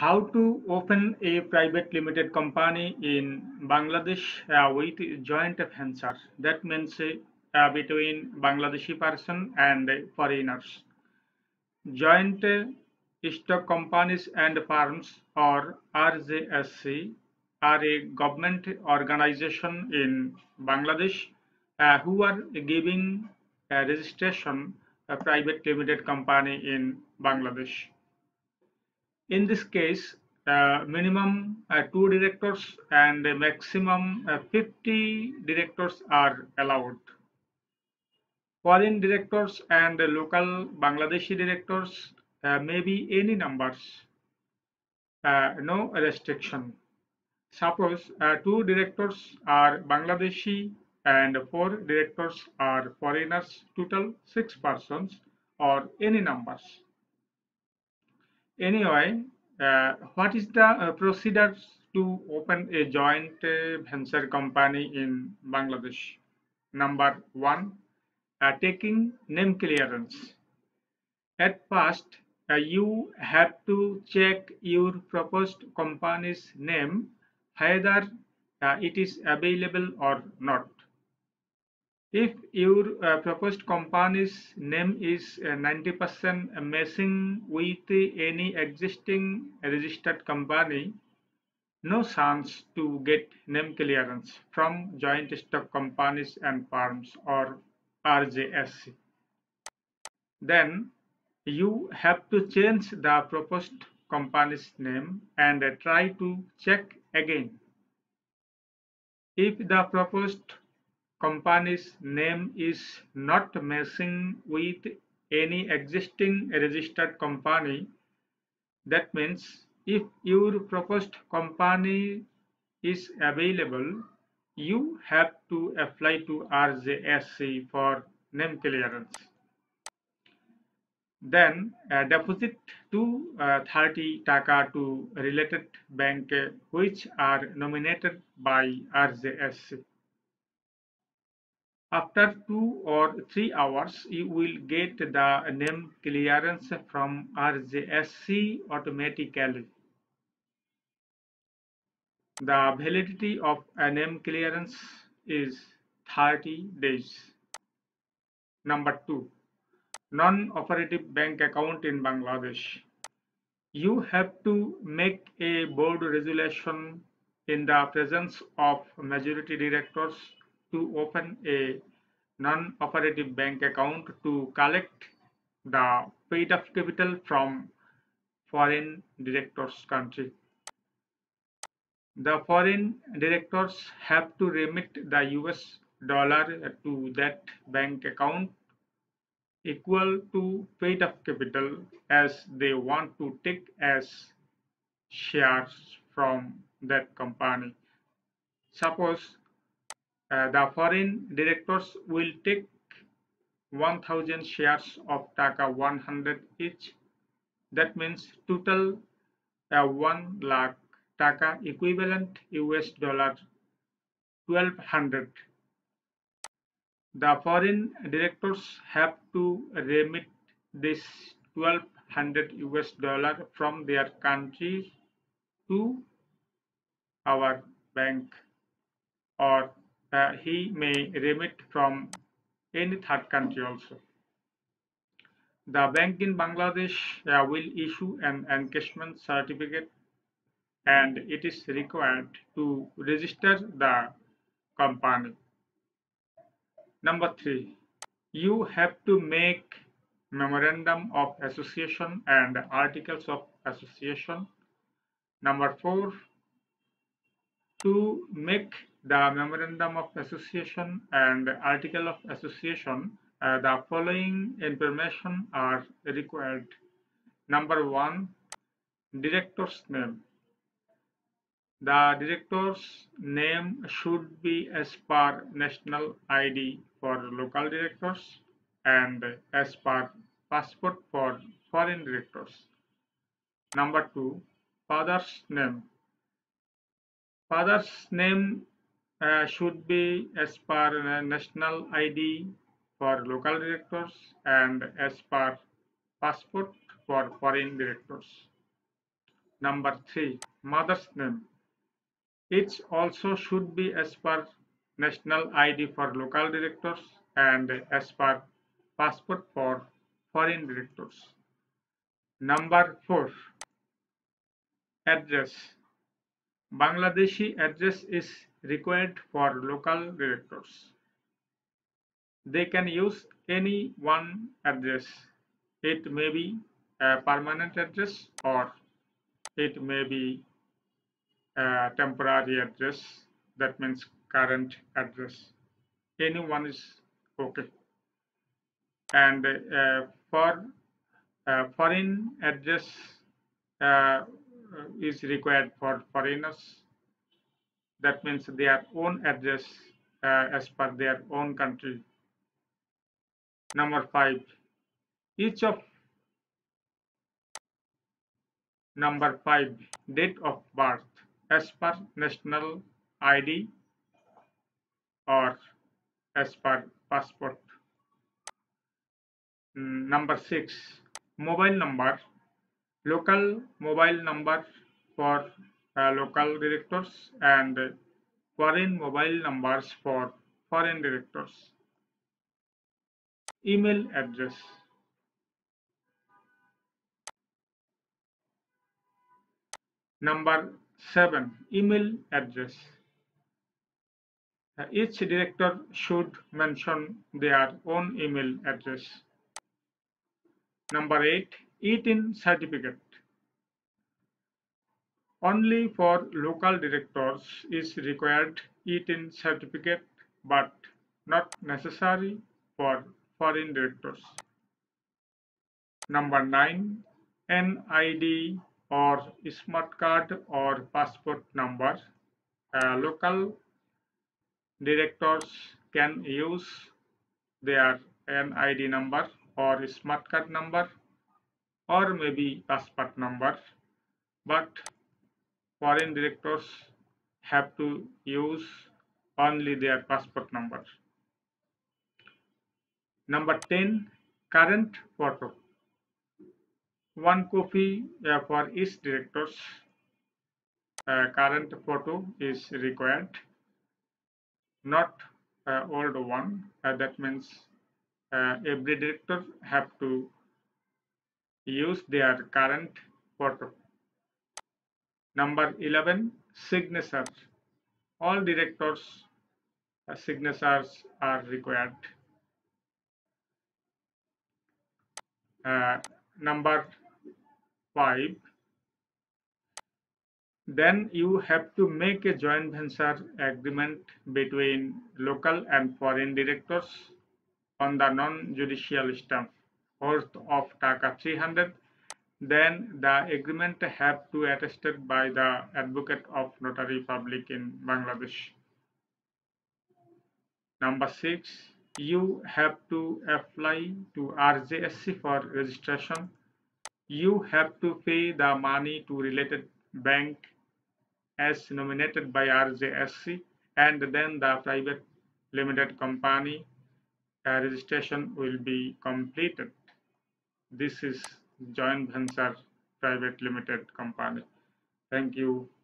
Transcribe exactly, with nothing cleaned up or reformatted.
How to open a private limited company in Bangladesh uh, with joint venture. That means uh, between Bangladeshi person and foreigners. Joint uh, stock companies and firms, or R J S C, are a government organization in Bangladesh uh, who are giving a registration a private limited company in Bangladesh. In this case, uh, minimum uh, two directors and a maximum uh, fifty directors are allowed. Foreign directors and local Bangladeshi directors uh, may be any numbers, uh, no restriction. Suppose uh, two directors are Bangladeshi and four directors are foreigners, total six persons or any numbers. Anyway, uh, what is the uh, procedure to open a joint uh, venture company in Bangladesh? Number one, uh, taking name clearance. At first, uh, you have to check your proposed company's name, whether uh, it is available or not. If your uh, proposed company's name is uh, ninety percent matching with any existing registered company, no chance to get name clearance from joint stock companies and firms, or R J S C. Then you have to change the proposed company's name and try to check again. If the proposed company's name is not matching with any existing registered company, that means if your proposed company is available, you have to apply to R J S C for name clearance. Then uh, deposit to uh, thirty taka to related bank uh, which are nominated by R J S C. After two or three hours, you will get the name clearance from R J S C automatically. The validity of a name clearance is thirty days. Number two, non-operative bank account in Bangladesh. You have to make a board resolution in the presence of majority directors to open a non-operative bank account to collect the paid-up capital from foreign directors' country. The foreign directors have to remit the U S dollar to that bank account equal to paid-up capital as they want to take as shares from that company. Suppose uh, the foreign directors will take one thousand shares of Taka one hundred each. That means total uh, one lakh Taka equivalent U S dollar twelve hundred. The foreign directors have to remit this twelve hundred U S dollar from their country to our bank, or uh, he may remit from any third country also. The bank in Bangladesh uh, will issue an encashment certificate and it is required to register the company. Number three, you have to make memorandum of association and articles of association. Number four, to make the memorandum of association and article of association, uh, the following information are required. Number one, director's name. The director's name should be as per national I D for local directors and as per passport for foreign directors. Number two, father's name. Father's name uh, should be as per uh, national I D for local directors and as per passport for foreign directors. Number three, mother's name. It also should be as per national I D for local directors and as per passport for foreign directors. Number four, address. Bangladeshi address is required for local directors. They can use any one address. It may be a permanent address or it may be a temporary address. That means current address. Any one is okay. And uh, for uh, foreign address uh, is required for foreigners. That means their own address uh, as per their own country. Number five, each of number five, date of birth as per national I D or as per passport. Mm, Number six, mobile number, local mobile number for uh, local directors and foreign mobile numbers for foreign directors. Email address. Number seven, email address. Uh, Each director should mention their own email address. Number eight, E T I N certificate. Only for local directors is required E T I N certificate, but not necessary for foreign directors. Number nine, N I D or smart card or passport number. Uh, local directors can use their N I D number or smart card number or maybe passport number, but foreign directors have to use only their passport number. Number ten, current photo. One copy uh, for each director's uh, current photo is required, not uh, old one. Uh, that means uh, every director have to use their current photo. Number eleven, signature. All directors' uh, signatures are required. Uh, number five, then you have to make a joint venture agreement between local and foreign directors on the non-judicial stamp worth of taka three hundred. Then the agreement have to attested by the advocate of notary public in Bangladesh. Number six, you have to apply to R J S C for registration. You have to pay the money to related bank as nominated by R J S C, and then the private limited company uh, registration will be completed. This is joint venture private limited company. Thank you.